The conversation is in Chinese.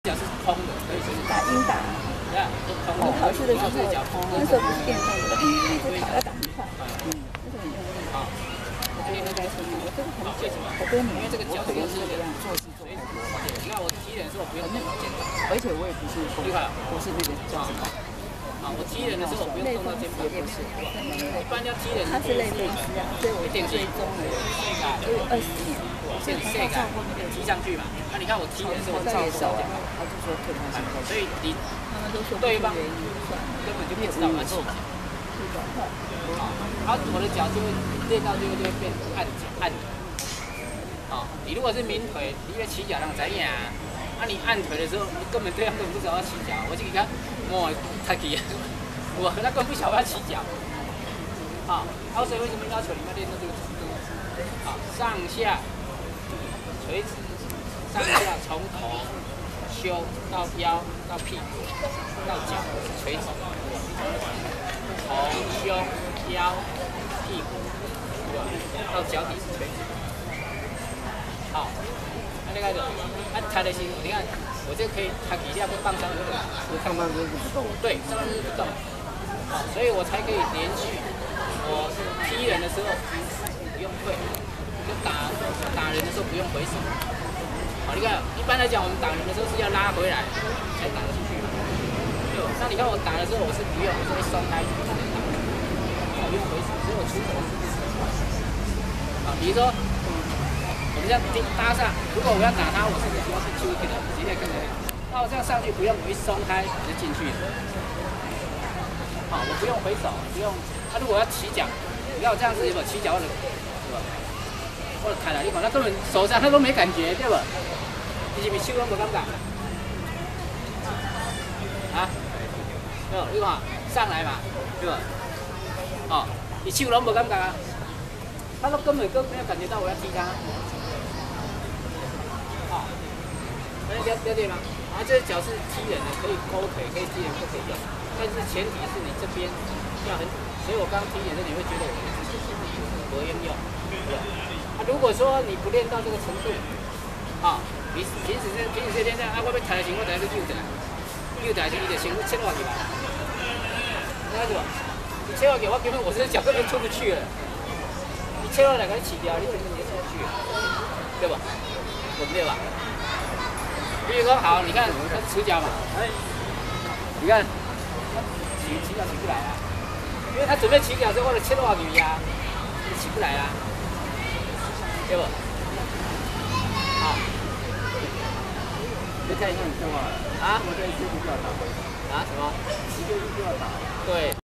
脚是空的，可以打英打。 对啊，空的。 我考试的时候，那时候不是电动的，一直跑要打很快，那时候很用力。啊，我觉得应该是我这个很久，好多年， 因为这个脚这个是这样做事做。你看我踢人的时候不用动肩膀， 而且我也不是说，我是那个叫什么？ 啊，我踢人的时候我不用动到肩膀， 也不是， 一般要踢人， 他是类风湿啊，所以我追踪了，就有20年。 现在踢上去嘛，那你看我踢人的时候我照手， 他就说退他所以你他们都说对方根本就不知道我要起脚，好，我的脚就会练到最后就会变按腿，啊，你如果是明腿，你要起脚让怎样？啊，你按腿的时候，你根本对方根本不知道要起脚，我就给他摸太极，我他根本不晓得要起脚，啊，所以为什么要求你们练到这个程度？啊，上下。垂直，上下从头、胸到腰到屁股到脚垂直，头、胸、腰、屁股，对吧？到脚底是垂直。好，那个，抬的心，你看我这可以，它底下会放上这个， 上半身是不动。 对，上半身是不动。好，所以我才可以连续。我踢人的时候不用退。就打人的时候不用回手，好，你看一般来讲我们打人的时候是要拉回来才打得出去，对，那你看我打的时候我是不用，我是会松开去打，我不用回手，所以我出手是不好，比如说我们这样搭上，如果我要打他，我是主要是出去的，直接跟着，那我这样上去不用，我一松开我就进去了，好，我不用回手，不用，如果要起脚，你看我这样子有没有起脚的，对吧？我就开了，你看他根本手上他都没感觉，对不？你是不是手都无感觉？啊？对，你看上来嘛，对不？哦，你手都无感觉啊，他都根本都没有感觉到我要踢他。哦，了解吗？啊，这个脚是踢人的，可以勾腿，可以踢人，不可以用。但是前提是你这边要很，所以我刚踢人的你会觉得我应用，对。如果说你不练到这个程度，你平时这练啊，我要抬的时候，我等下就扭起来，扭起来就你就先切落去吧，知道不？你切落去，我根本我这脚根本出不去了。你切落来给你起掉，你根本就出不去了，对吧？对不对吧？比如说好，你看他持脚嘛，你看起脚起不来啊，因为他准备起脚之后，我就切落去呀，起不来啊。对不？好， 再看一下你干嘛？ 啊？ 我这一次就要打。 啊？什么？ 一个就要打。 对。